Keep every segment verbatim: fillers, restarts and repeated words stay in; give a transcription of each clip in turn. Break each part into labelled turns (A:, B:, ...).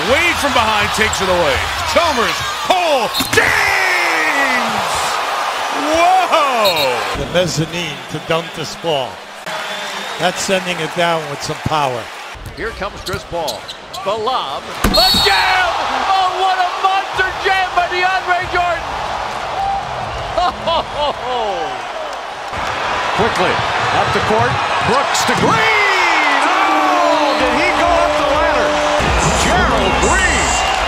A: Wade from behind takes it away. Chalmers, Cole, James! Whoa!
B: The mezzanine to dunk this ball. That's sending it down with some power.
C: Here comes Chris Paul. The lob. The jam! Oh, what a monster jam by DeAndre Jordan! Oh, quickly, up the court. Brooks to Green! Oh, did he go up the ladder? Gerald Green!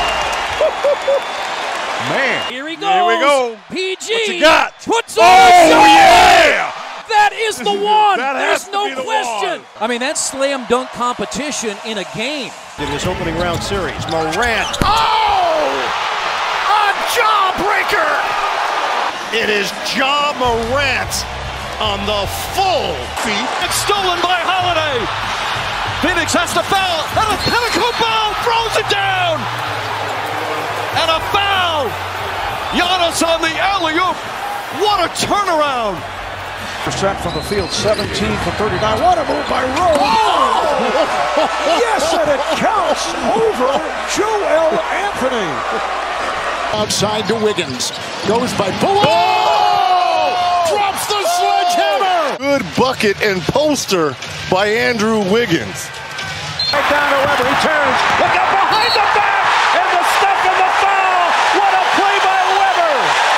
C: Man.
D: Here he goes.
A: Here we go.
D: P G.
A: What you got?
D: Puts
A: Oh,
D: on
A: yeah!
D: That is the one.
A: That
D: There's
A: has to
D: no
A: be the
D: question.
A: one.
D: I mean, that's slam dunk competition in a game.
C: In this opening round series, Morant. Oh! A jawbreaker! It is Ja Morant on the full feet. It's stolen by Holiday. Phoenix has to foul. And a pinnacle ball throws it down. And a foul. Giannis on the alley-oop. What a turnaround.
E: Shot from the field, seventeen for thirty-nine. What a move by Rose. Oh! Yes, and it counts over Joel Anthony.
F: Outside to Wiggins. Goes by Boom. Oh! Drops the sledgehammer.
G: Good bucket and poster by Andrew Wiggins.
E: Right down to Weber. He turns. Look out behind the back. And the stuff in the foul. What a play by Weber.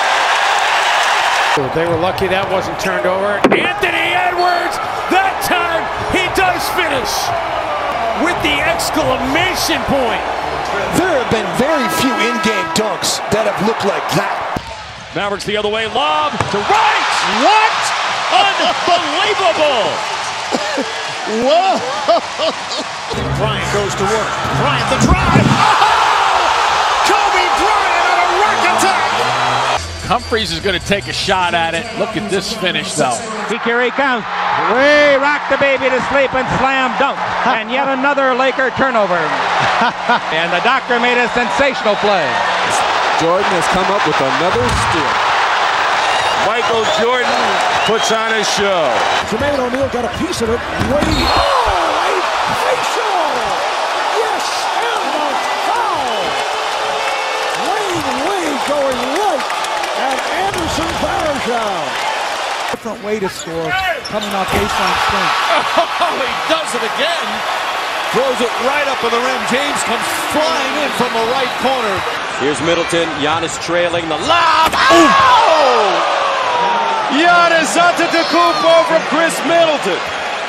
H: They were lucky that wasn't turned over. Anthony Edwards, that time he does finish with the exclamation point.
F: There have been very few in-game dunks that have looked like that.
D: Mavericks the other way. Lob to right. What? Unbelievable.
F: Whoa!
E: Bryant goes to work.
F: Bryant the drive. Oh! Kobe Bryant on a work attack.
D: Humphries is going to take a shot at it. Look at this finish, though.
I: Here he comes. Way rock the baby to sleep and slam dunk. And yet another Laker turnover. And the doctor made a sensational play.
J: Jordan has come up with another steal.
A: Michael Jordan puts on a show.
E: Jermaine O'Neal got a piece of it. Wade. Oh, a facial. Yes, and the foul. Wade Wade going right at Anderson Varejao.
H: Different way to score coming off baseline swing.
C: Oh, he does it again. Throws it right up to the rim. James comes flying in from the right corner.
K: Here's Middleton. Giannis trailing the lob. Oh! Giannis Antetokounmpo from Chris Middleton.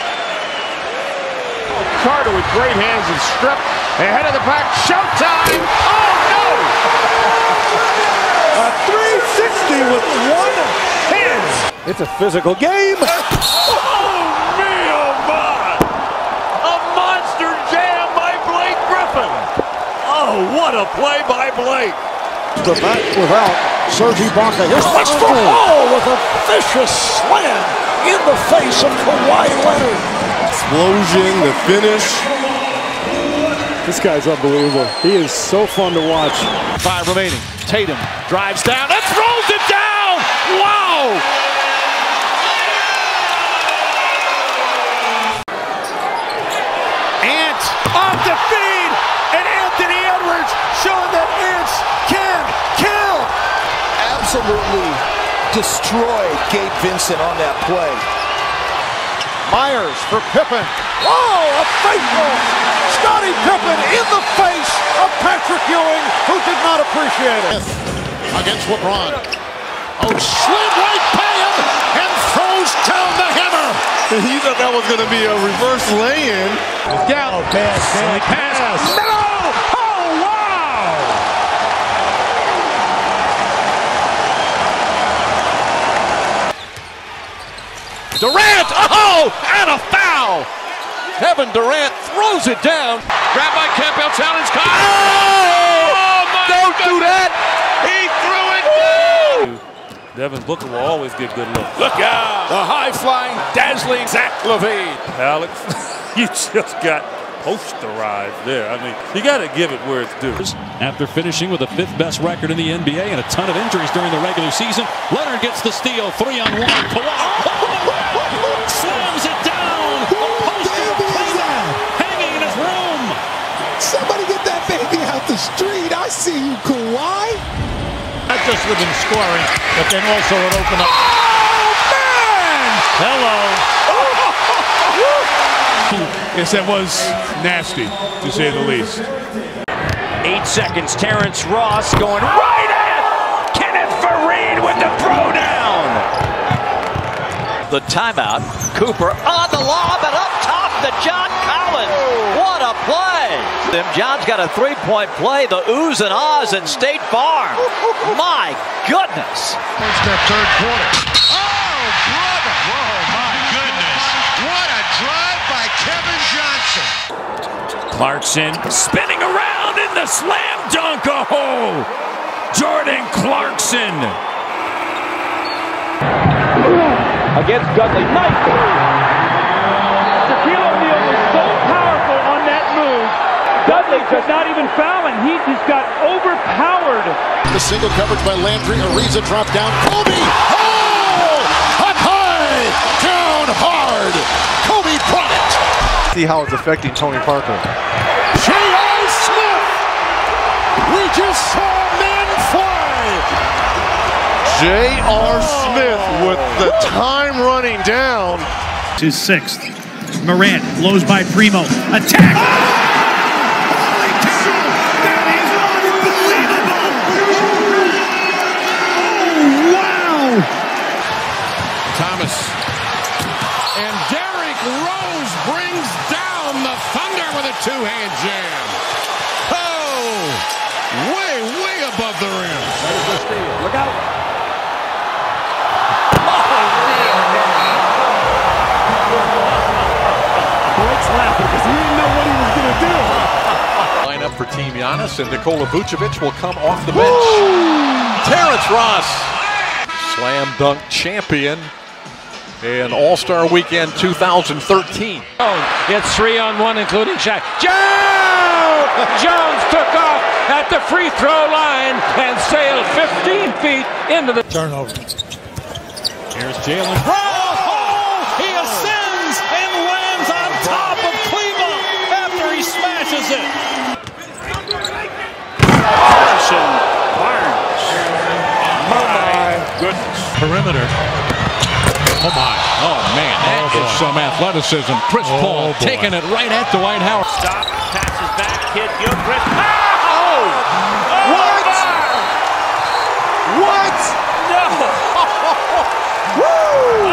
C: Carter with great hands and strip. Ahead of the back. Showtime. Oh, no!
E: A three sixty with one hand.
J: It's a physical game.
C: Oh, me, oh, my. A monster jam by Blake Griffin. Oh, what a play by Blake.
E: The back without Serge Ibaka. Here's Westbrook. Oh, with a vicious slam in the face of Kawhi Leonard.
G: Explosion, the finish.
J: This guy's unbelievable. He is so fun to watch.
C: Five remaining. Tatum drives down and throws it down. Wow. Ant off the feed. And Anthony Edwards showing that Ants can kill.
F: Absolutely destroyed Gabe Vincent on that play.
E: Myers for Pippen. Whoa, a faithful Scottie Pippen in the face of Patrick Ewing, who did not appreciate it.
F: Against LeBron. Oh, slid right by him and throws down the hammer.
G: He thought that was going to be a reverse lay-in.
E: Down. Oh, bad, bad pass.
C: No! Oh, wow! Durant! Oh! And a foul! Kevin Durant throws it down. Grabbed by Campbell, challenge. Oh! Oh my Don't goodness. do that! He threw it down!
A: Devin Booker will always get good looks.
C: Look out! The high-flying, dazzling Zach LaVine.
A: Alex, you just got posterized there. I mean, you got to give it where it's due.
L: After finishing with the fifth best record in the N B A and a ton of injuries during the regular season, Leonard gets the steal, three on one. Kawhi slams it down. A poster of Playboy hanging in his room.
F: Somebody get that baby out I see you, Kawhi.
B: Not just within scoring, but then also it opened up.
H: Oh, man!
B: Hello.
H: Yes, that was nasty, to say the least.
M: Eight seconds, Terrence Ross going right at Kenneth Fareed with the throwdown. The timeout, Cooper on the lob and up top to John Collins. What a play! John's got a three-point play, the oohs and ahs in State Farm. My goodness.
F: It's their third quarter. Oh, brother! Whoa, my goodness. What a drive by Kevin Johnson.
H: Clarkson spinning around in the slam dunk. Oh, Jordan Clarkson.
I: Against Dudley. Mike! Shaquille O'Neal was so powerful on that move. Dudley could not even foul, and he just got overpowered.
F: The single coverage by Landry. Ariza dropped down. Kobe! Oh! Up high! Down hard! Kobe Bryant!
G: See how it's affecting Tony Parker.
F: J R. Smith! We just saw men fly!
G: J R. Smith with the time running down.
N: To sixth. Morant blows by Primo. Attack! Oh! Holy cow! That is unbelievable! Oh, wow!
F: Thomas. And Derrick Rose brings down the Thunder with a two-hand jam. Oh! Way, way above the rim.
E: Look out. Blake's laughing because he didn't know what he was going to do.
O: Line up for Team Giannis, and Nikola Vucevic will come off the bench. Woo! Terrence Ross, slam dunk champion in All-Star Weekend two thousand thirteen.
I: It's three on one, including Shaq. Jones! Jones took off at the free throw line and sailed fifteen feet into the
B: turnover.
L: Here's Jalen Brown. Oh, he ascends and lands on top of Cleveland after he smashes it.
A: Harrison Barnes. Oh my goodness.
O: Perimeter. Oh my. Oh man, that oh, is some athleticism. Chris oh, Paul boy. taking it right at Dwight Howard.
H: Stop, passes back, Kid Gilchrist. Oh!
F: What? What?
H: No!
F: Woo!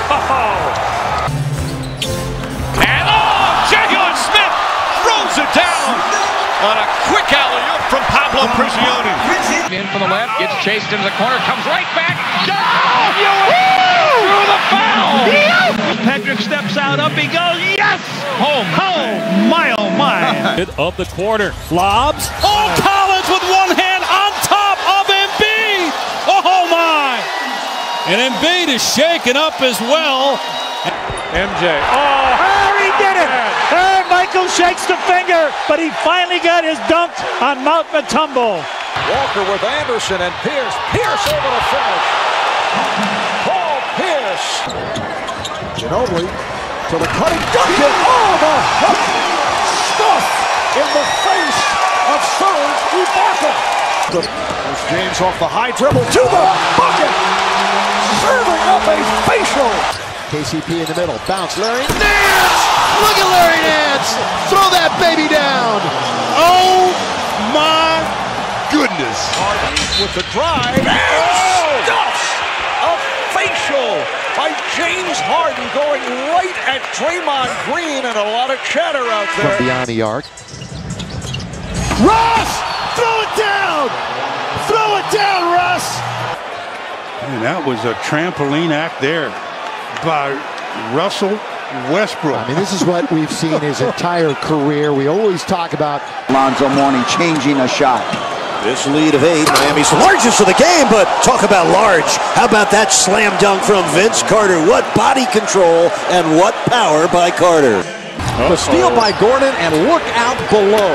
H: And oh, Jalen Smith throws it down on a quick alley-oop from Pablo Prigioni.
I: In from the left, gets chased into the corner, comes right back. Down! Through the foul!
N: Patrick steps out, up he goes. Yes! Home. Oh, my, oh, my.
L: Of the quarter. Lobs. Oh, Collins with one hand on top of Embiid. Oh, my. And Embiid is shaken up as well.
N: M J. Oh, oh he did it! And Michael shakes the finger, but he finally got his dunk on Mount Matumbo.
O: Walker with Anderson and Pierce. Pierce over the finish. Paul Pierce.
E: Ginobili to the cutting dunk. Oh, the hook stuff in the face of Serge Ibaka. There's James off the high dribble to the bucket. Serving up a facial. K C P in the middle. Bounce. Larry Nance.
F: Look at Larry Nance. Throw that baby down. Oh, my goodness.
C: Harden with the drive. Oh! Stuff! A facial by James Harden going right at Draymond Green, and a lot of chatter out there.
E: From beyond the arc.
F: Russ! Throw it down! Throw it down, Russ!
A: And that was a trampoline act there by Russell Westbrook.
E: I mean, this is what we've seen his entire career. We always talk about
P: Lonzo Mourning changing a shot. This lead of eight, Miami's largest of the game, but talk about large. How about that slam dunk from Vince Carter? What body control and what power by Carter.
O: Uh-oh. The steal by Gordon, and look out below.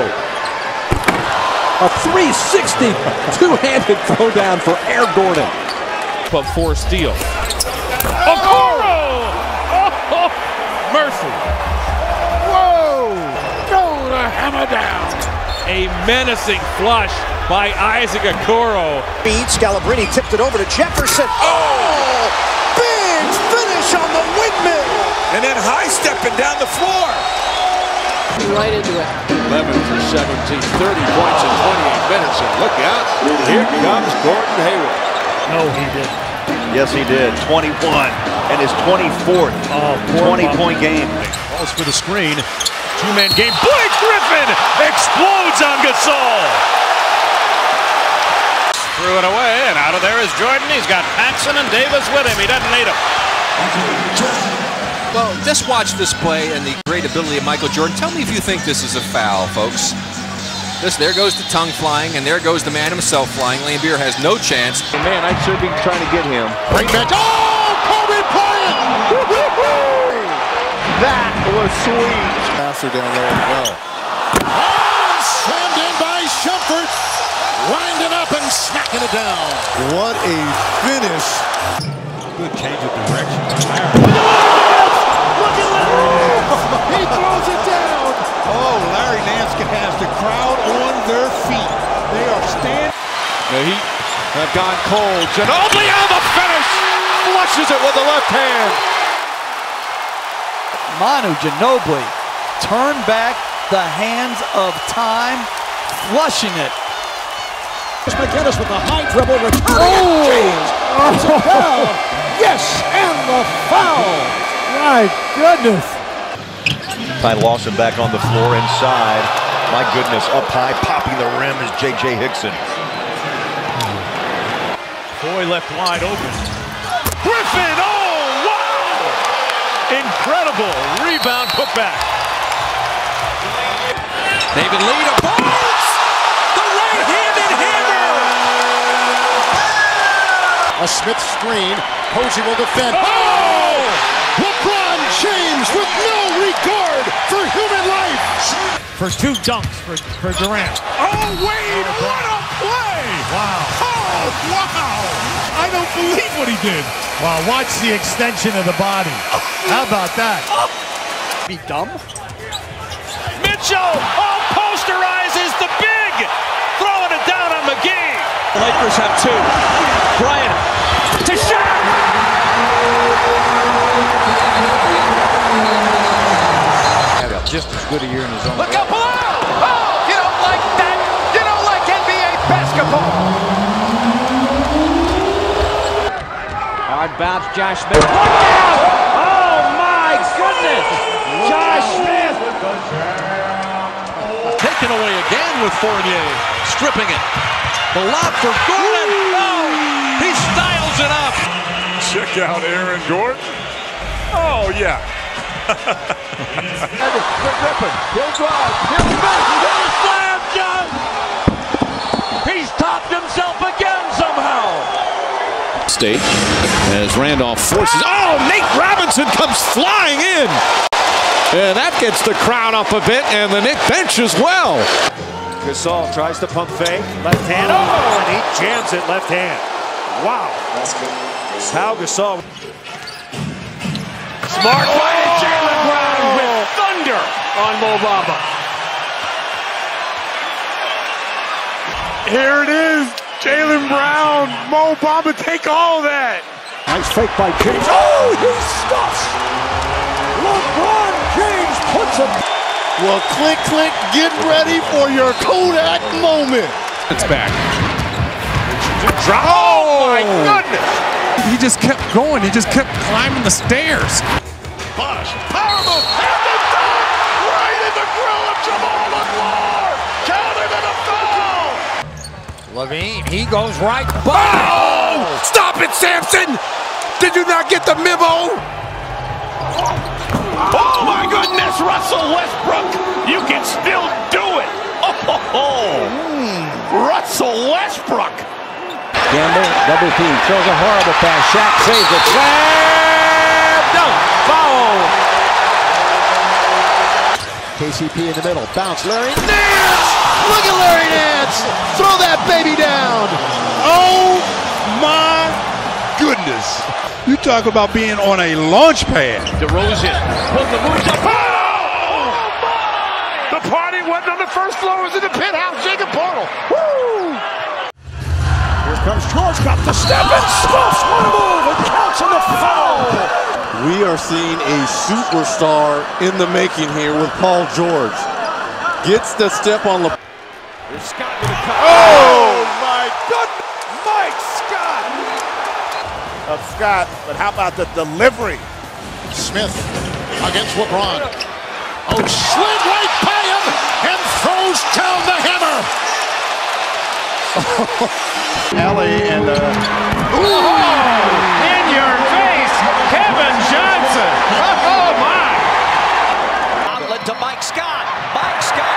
O: A three sixty two-handed throwdown for Air Gordon.
L: But for steal.
H: Okoro! Oh, Murphy. Whoa! Go to hammer down.
L: A menacing flush
H: by Isaac Okoro.
E: Scalabrini tipped it over to Jefferson. Oh! Big finish on the windmill!
H: And then high-stepping down the floor.
Q: Right into it.
K: eleven for seventeen, thirty points in twenty-eight minutes. And look out, here comes Gordon Hayward.
B: No, he didn't.
P: Yes, he did. twenty-one and his twenty-fourth
B: oh,
P: twenty-point game.
C: Calls for the screen. Two-man game. Blake Griffin explodes on Gasol. Threw it away, and out of there is Jordan. He's got Paxson and Davis with him. He doesn't need him.
R: Well, just watch this play and the great ability of Michael Jordan. Tell me if you think this is a foul, folks. This, there goes the tongue flying, and there goes the man himself flying. Lambier has no chance.
K: Man, I'd sure be trying to get him.
F: Bring back. Oh, Kobe Bryant!
K: That was sweet.
F: Passer down there as well. Oh, slammed in by Shumpert. Winding up and smacking it down.
G: What a finish.
A: Good change of direction.
E: Look at Larry! He throws it down!
A: Oh, Larry Nance has the crowd on their feet. They are standing.
K: The Heat have gone cold. Ginobili on the finish. Flushes it with the left hand.
S: Manu Ginobili turned back the hands of time, flushing it.
E: McGinnis with the high dribble, returning oh. James. It's a foul. Yes, and the foul.
B: My goodness.
P: Ty Lawson back on the floor inside. My goodness, up high, popping the rim is J J Hickson.
C: Boy left wide open. Griffin, oh, wow! Incredible rebound putback.
R: David Lee to Barnes! The right-handed hammer!
F: A Smith screen. Posey will defend. Oh! LeBron James with no regard for human life.
B: For two dunks for, for Durant.
C: Oh, Wade, what a play!
B: Wow.
C: Oh, wow! I don't believe what he did.
B: Wow, watch the extension of the body. How about that?
E: Be dumb.
C: Mitchell, oh, posterizes the big! Throwing it down on McGee.
M: The Lakers have two. Bryant to Shaq!
S: Just as good a year in his own.
M: Look up below! Oh, you don't like that? You don't like N B A basketball? Hard bounce, Josh Smith. Look out! Oh my goodness! Josh Smith!
O: Taken away again with Fournier, stripping it. The lob for Gordon. Oh, he styles it up.
J: Check out Aaron Gordon. Oh yeah.
M: Griffin, he'll drive, he'll back, he'll slam dunk! He's topped himself again somehow!
L: State as Randolph forces. Oh, Nate Robinson comes flying in! And that gets the crowd up a bit, and the Knick bench as well.
C: Gasol tries to pump fake, left hand, oh, and he jams it left hand. Wow. That's good. Pau Gasol. Smart play, Jaylen Brown with thunder on Mo Bamba.
J: Here it is, Jaylen Brown, Mo Bamba, take all that.
E: Nice fake by James. Oh, he stuffs. LeBron James puts him.
G: Well, click, click, get ready for your Kodak moment.
L: It's back.
C: Drop. Oh, my goodness.
J: He just kept going. He just kept climbing the stairs.
C: Bosh, power move, and the dunk, right in the grill of Jamal McLaurin. Counted in a foul.
S: Levine, he goes right by.
C: Oh! Stop it, Sampson! Did you not get the memo? Oh my goodness, Russell Westbrook! You can still do it. Oh, ho, ho. Mm. Russell Westbrook.
I: Gamble, double team, throws a horrible pass. Shaq saves it. Slam dunk. Foul.
E: K C P in the middle. Bounce. Larry Nance! Look at Larry Nance! Throw that baby down!
A: Oh my goodness. You talk about being on a launch pad.
C: DeRozan pulls the moves up. Oh! The party went on the first floor. It was in the penthouse. Jacob Portal. Woo!
E: comes George, got the step and stuffs one move and counts in the foul.
G: We are seeing a superstar in the making here with Paul George. Gets the step on the.
H: Here's Scott with a cut.
G: Oh my goodness! Mike Scott of Scott, but how about the delivery?
F: Smith against LeBron. Oh, slid right by him and throws down the hammer.
G: Ellie and uh.
H: Oh, in your face, Kevin Johnson. Oh my!
M: Outlet to Mike Scott. Mike Scott.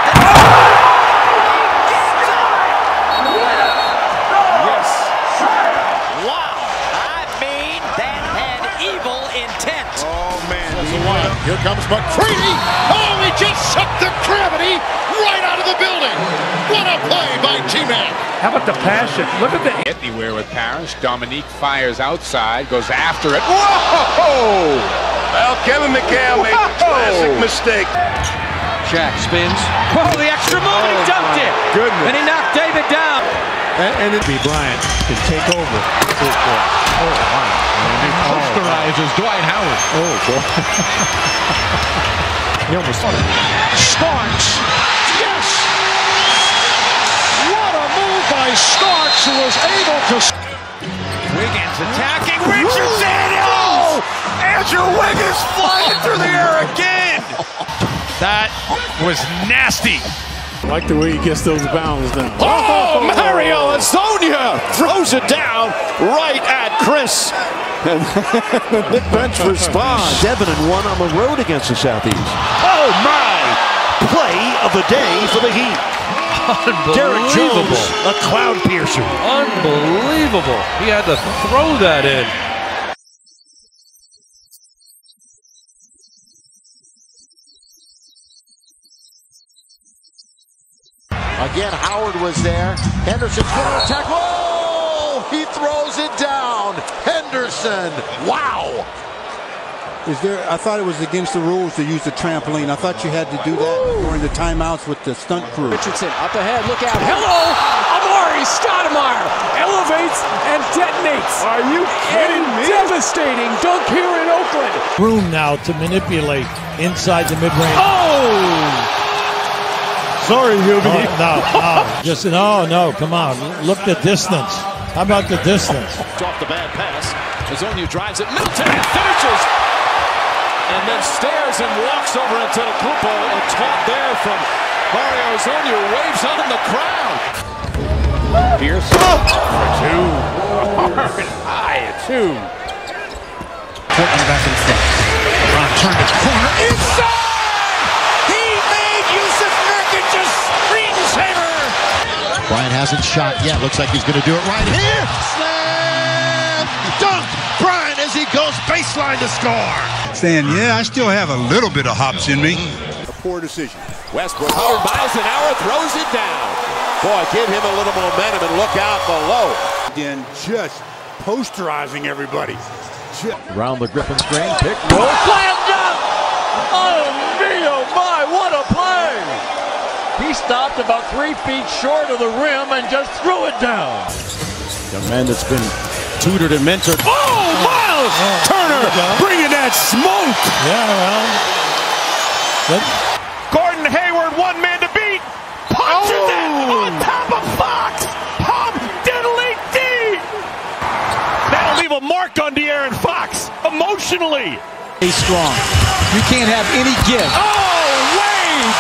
G: Yes.
M: Wow. I mean, that had evil intent.
G: Oh man.
F: Here comes McCready. Oh, he just sucked the gravity right out of the building. What a play by T-Man.
H: How about the passion? Look at the
D: Anywhere with Parrish. Dominique fires outside, goes after it. Whoa!
C: Well, Kevin McHale made a classic mistake.
I: Shaq spins. Oh, the extra move, and he dunked it.
G: Goodness.
I: And he knocked David down.
G: And, and it
H: B. Bryant can take over. Oh, wow. And he posterizes Dwight Howard.
G: oh boy.
H: He almost
F: Starks. Yes. What a move by Starks, who was able to.
H: Wiggins attacking Richardson. Oh! Andrew Wiggins flying through the air again. That was nasty.
J: I like the way he gets those bounds down.
F: Oh, Mario Azonia throws it down right at Chris.
P: And the Nick bench responds. Seven and one on the road against the Southeast. Oh my! Play of the day for the Heat. Derek Jones, a cloud piercer.
I: Unbelievable. He had to throw that in.
F: Again, Howard was there. Henderson's going to attack. Oh, he throws it down. Henderson. Wow.
A: Is there? I thought it was against the rules to use the trampoline. I thought you had to do that during the timeouts with the stunt crew.
E: Richardson up ahead, look out. Hello, Amari Stoudemire elevates and detonates.
J: Are you kidding me?
E: Devastating dunk here in Oakland.
B: Room now to manipulate inside the mid-range.
E: Oh!
B: Sorry, Hubie. Oh, no, no, just no, no. Come on, look the distance. How about the distance?
K: Off the bad pass. Azonia drives it. Middleton finishes. And then stares and walks over into the Kupo. A taunt there from Mario Azonia. Waves on the crowd.
H: Pierce oh! for two. Hard high at two.
F: Portland back in front. LeBron turned his corner. Inside! He made Yusuf Nurkic a screensaver. Bryant hasn't shot yet. Looks like he's going to do it right here. Slam! Dunk! Bryant as he goes baseline to score.
A: Saying, yeah, I still have a little bit of hops in me.
G: A poor decision.
K: Westbrook, one hundred miles an hour, throws it down. Boy, give him a little momentum and look out below.
A: Again, just posterizing everybody. Just
I: Around the Griffin screen, pick, roll, slam dunk! Oh, me, oh my, what a play! He stopped about three feet short of the rim and just threw it down.
P: The man that's been tutored and mentored.
H: Oh, Miles
B: oh,
H: Turner bringing that smoke.
B: Yeah, well. That,
H: Gordon Hayward, one man to beat. Punches oh. it on top of Fox. Hum diddly dee. That'll leave a mark on De'Aaron Fox emotionally.
S: He's strong. You can't have any give.
H: Oh, Wade.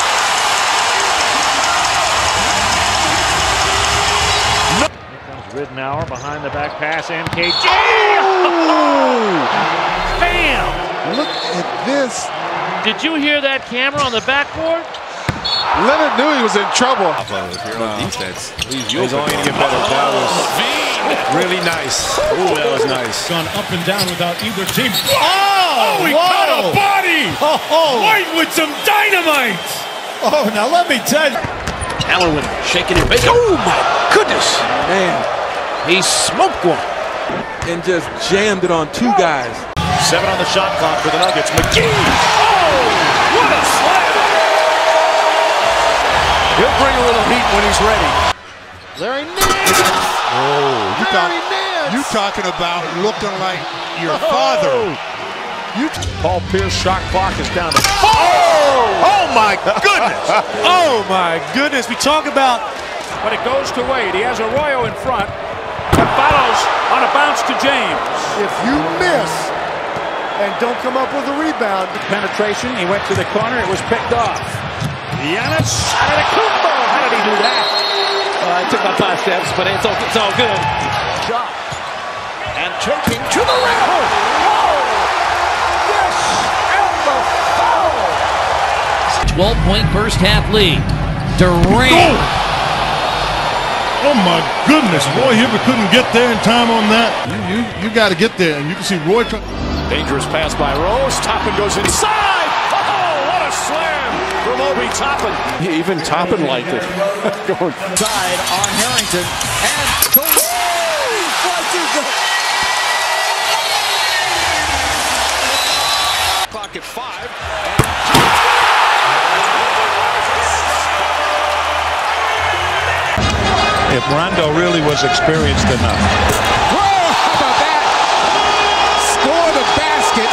H: No. Here comes Ridnour behind the back pass. M K G. Oh! Bam!
A: look at this.
H: Did you hear that camera on the backboard?
G: Leonard knew he was in trouble.
K: Here on defense.
G: He's only going to get better. That was really nice. Ooh, that was nice.
N: Gone up and down without either team.
H: Oh, he
N: whoa.
H: caught a body!
N: Oh, oh.
H: White with some dynamite!
N: Oh, now let me tell you.
K: Allen shaking it. Oh, my goodness.
G: Man, he smoked one and just jammed it on two guys.
C: Seven on the shot clock for the Nuggets. McGee!
H: Oh, what a slam!
C: He'll bring a little heat when he's ready.
F: Larry Nance!
A: Oh, you, talk, you talking about looking like your father.
H: You Paul Pierce shot clock is down to
C: Oh! Oh my goodness!
H: Oh my goodness! We talk about, but it goes to Wade. He has Arroyo in front, but follows on a bounce to James.
E: If you miss and don't come up with a rebound,
H: Penetration. He went to the corner. It was picked off. Giannis Antetokounmpo. How did he do that?
I: Uh, it took about five steps, but it's all, it's all good.
H: Shot and taking to the rim. Oh!
T: twelve-point first half lead. Durant.
B: Oh my goodness, Roy Hibbert couldn't get there in time on that. You you, you got to get there, and you can see Roy.
H: Dangerous pass by Rose. Toppin goes inside. Oh, what a slam from Obi Toppin.
O: Even Toppin liked it. Going
S: side on Harrington and Durant flushes it.
H: Clock at five.
B: If Rondo really was experienced enough.
C: Whoa, how about that? Score the basket.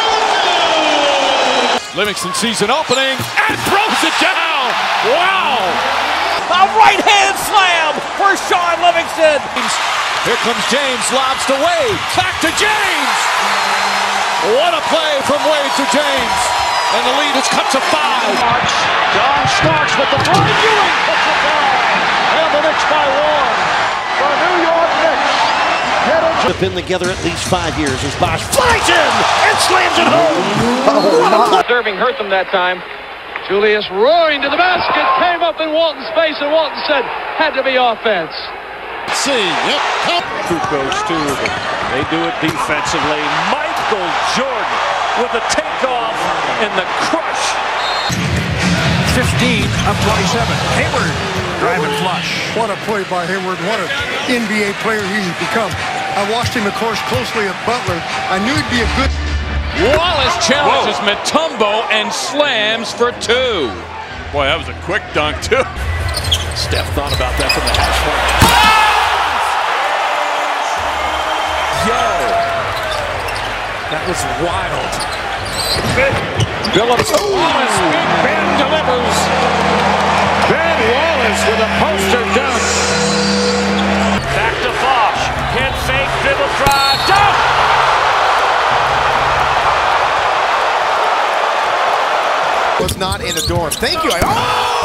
L: Livingston sees an opening and throws it down. Wow!
I: A right hand slam for Sean Livingston.
L: Here comes James, lobs to Wade. Back to James. What a play from Wade to James. And the lead is cut to five.
H: John Starks with the throw. Ewing puts it down. And the Knicks by one. The New York Knicks.
P: They've been together at least five years as Bosh flies in and slams it home.
U: Oh, serving hurt them that time. Julius roaring to the basket, came up in Walton's face, and Walton said, had to be offense.
H: See, yep. Troop goes to, they do it defensively. Michael Jordan with the takeoff and the crush.
N: fifteen of twenty-seven. Hayward driving flush.
E: What a play by Hayward. What an N B A player he's become. I watched him, of course, closely at Butler. I knew he'd be a good...
L: Wallace challenges Mutombo and slams for two.
H: Boy, that was a quick dunk, too. Steph thought about that from the hash mark. Yo! That was wild.
L: Billups to Wallace. Big Ben delivers. Ben Wallace with a poster dunk.
H: Back to Fosh. Pin fake, dribble drive, dunk!
E: Was not in a dorm. Thank you. I, oh!